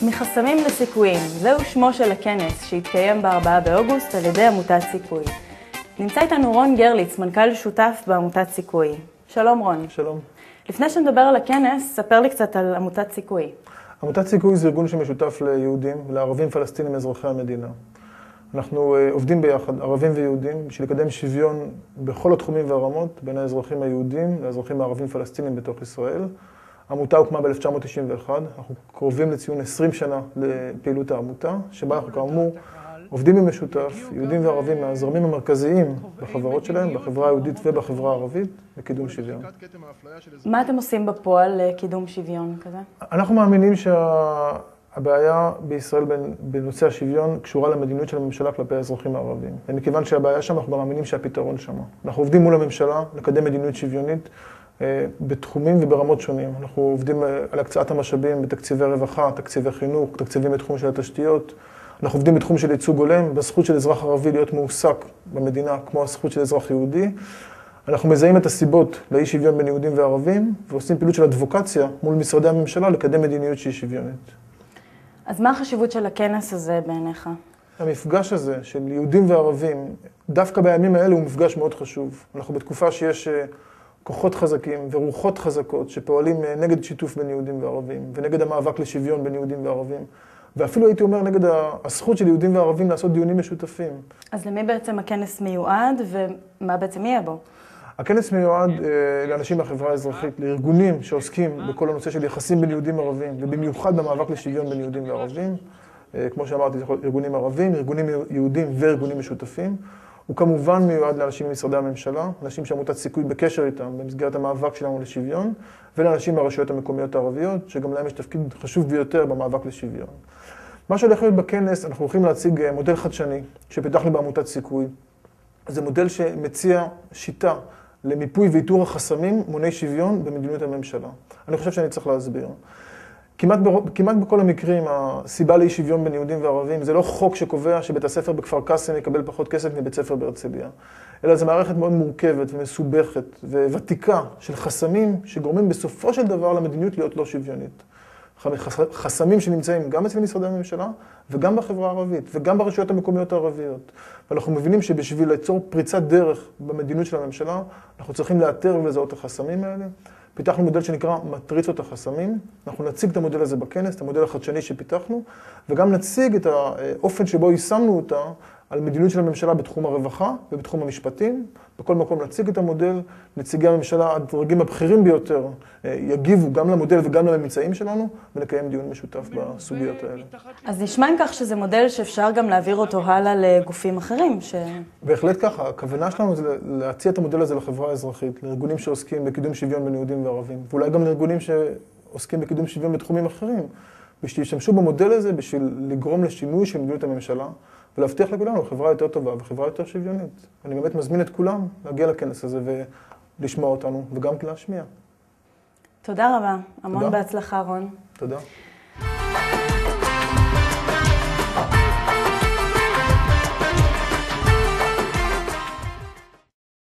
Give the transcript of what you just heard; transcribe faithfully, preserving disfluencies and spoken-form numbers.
מחסמים לסיכויים, זהו שמו של הכנס שהתקיים ב-ארבעה באוגוסט על ידי עמותת סיכוי. נמצא איתנו רון גרליץ, מנכ"ל שותף בעמותת סיכוי. שלום רון. שלום. לפני שנדבר על הכנס, ספר לי קצת על עמותת סיכוי. עמותת סיכוי זה ארגון שמשותף ליהודים ולערבים פלסטינים אזרחי המדינה. אנחנו עובדים ביחד, ערבים ויהודים, בשביל לקדם שוויון בכל התחומים והרמות בין האזרחים היהודים לאזרחים הערבים פלסטינים בתוך ישראל. העמותה הוקמה ב-אלף תשע מאות תשעים ואחת, אנחנו קרובים לציון עשרים שנה לפעילות העמותה, שבה אנחנו כאמור עובדים במשותף, יהודים וערבים מהזרמים המרכזיים בחברות שלהם, בחברה היהודית ובחברה הערבית, לקידום שוויון. מה אתם עושים בפועל לקידום שוויון כזה? אנחנו מאמינים שהבעיה בישראל בנושא השוויון קשורה למדיניות של הממשלה כלפי האזרחים הערבים. ומכיוון שהבעיה שם, אנחנו גם מאמינים שהפתרון שם. אנחנו עובדים מול הממשלה לקדם מדיניות שוויונית בתחומים וברמות שונים. אנחנו עובדים על הקצאת המשאבים בתקציבי רווחה, תקציבי חינוך, תקציבים בתחום של התשתיות. אנחנו עובדים בתחום של ייצוג הולם, בזכות של אזרח ערבי להיות מועסק במדינה כמו הזכות של אזרח יהודי. אנחנו מזהים את הסיבות לאי שוויון בין יהודים וערבים, ועושים פעילות של אדבוקציה מול משרדי הממשלה לקדם מדיניות שהיא שוויונית. אז מה החשיבות של הכנס הזה בעיניך? המפגש הזה של יהודים וערבים, דווקא בימים האלה הוא מפגש מאוד חשוב. אנחנו בתקופה שיש כוחות חזקים ורוחות חזקות שפועלים נגד שיתוף בין יהודים וערבים, ונגד המאבק לשוויון בין יהודים וערבים. ואפילו הייתי אומר נגד הזכות של יהודים וערבים לעשות דיונים משותפים. אז למי בעצם הכנס מיועד ומה בעצם יהיה בו? הכנס מיועד לאנשים מהחברה האזרחית, לארגונים שעוסקים בכל הנושא של יחסים בין יהודים וערבים, ובמיוחד במאבק לשוויון בין יהודים וערבים. כמו שאמרתי, זה יכול להיות ארגונים ערבים, ארגונים יהודים וארגונים משותפים. הוא כמובן מיועד לאנשים ממשרדי הממשלה, אנשים שעמותת סיכוי בקשר איתם במסגרת המאבק שלנו לשוויון, ולאנשים מהרשויות המקומיות הערביות, שגם להם יש תפקיד חשוב ביותר במאבק לשוויון. מה שהולך להיות בכנס, אנחנו הולכים להציג מודל חדשני שפיתחנו בעמותת סיכוי. זה מודל שמציע שיטה למיפוי ואיתור החסמים מוני שוויון במדיניות הממשלה. אני חושב שאני צריך להסביר. כמעט, ב, כמעט בכל המקרים, הסיבה לאי שוויון בין יהודים וערבים, זה לא חוק שקובע שבית הספר בכפר קאסם יקבל פחות כסף מבית ספר בהרצליה, אלא זו מערכת מאוד מורכבת ומסובכת וותיקה של חסמים שגורמים בסופו של דבר למדיניות להיות לא שוויונית. חסמים שנמצאים גם אצל משרדי הממשלה וגם בחברה הערבית וגם ברשויות המקומיות הערביות. ואנחנו מבינים שבשביל ליצור פריצת דרך במדיניות של הממשלה, אנחנו צריכים לאתר ולזהות את החסמים האלה. פיתחנו מודל שנקרא מטריצות החסמים. אנחנו נציג את המודל הזה בכנס, את המודל החדשני שפיתחנו, וגם נציג את האופן שבו יישמנו אותה על מדיניות של הממשלה בתחום הרווחה ובתחום המשפטים. בכל מקום נציג את המודל, נציגי הממשלה, הדרגים הבכירים ביותר, יגיבו גם למודל וגם לממצאים שלנו, ונקיים דיון משותף בסוגיות האלה. אז נשמע אם כך שזה מודל שאפשר גם להעביר אותו הלאה לגופים אחרים. ש... בהחלט ככה. הכוונה שלנו זה להציע את המודל הזה לחברה האזרחית, לארגונים שעוסקים בקידום שוויון בין יהודים וערבים, ואולי גם לארגונים שעוסקים בקידום שוויון בתחומים אחרים, ושתשתמשו במודל הזה בשביל לגרום לשינוי של מדיניות הממשלה, ולהבטיח לכולנו חברה יותר טובה וחברה יותר שוויונית. אני באמת מזמין את כולם להגיע לכנס הזה ולשמוע אותנו וגם להשמיע. תודה רבה. המון בהצלחה, רון. תודה.